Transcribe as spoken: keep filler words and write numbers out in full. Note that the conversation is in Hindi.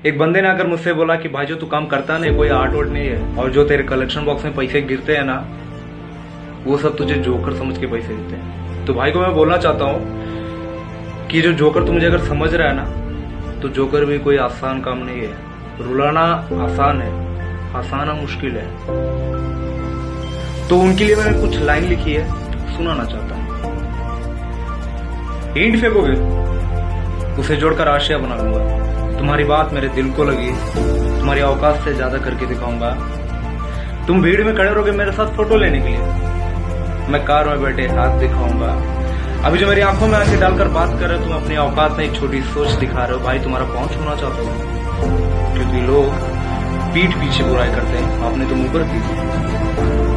एक बंदे ने आकर मुझसे बोला कि भाई जो तू काम करता नहीं, कोई आर्ट वर्ट नहीं है, और जो तेरे कलेक्शन बॉक्स में पैसे गिरते हैं ना, वो सब तुझे जोकर समझ के पैसे देते हैं। तो भाई को मैं बोलना चाहता हूँ कि जो जोकर तू मुझे अगर समझ रहा है ना, तो जोकर भी कोई आसान काम नहीं है। रुलाना आसान है, हंसाना मुश्किल है। तो उनके लिए मैंने कुछ लाइन लिखी है, सुनाना चाहता हूँ। ईंट फेंकोगे, उसे जोड़कर आशिया बना लूंगा। तुम्हारी बात मेरे दिल को लगी, तुम्हारी औकात से ज्यादा करके दिखाऊंगा। तुम भीड़ में खड़े रहोगे मेरे साथ फोटो लेने के लिए, मैं कार में बैठे हाथ दिखाऊंगा। अभी जो मेरी आंखों में आंखें डालकर बात कर रहे हो, तुम अपनी औकात में एक छोटी सोच दिखा रहे हो। भाई तुम्हारा पहुंच होना चाहता हूँ, क्योंकि लोग पीठ पीछे बुराई करते हैं, आपने तो मुंह पर की।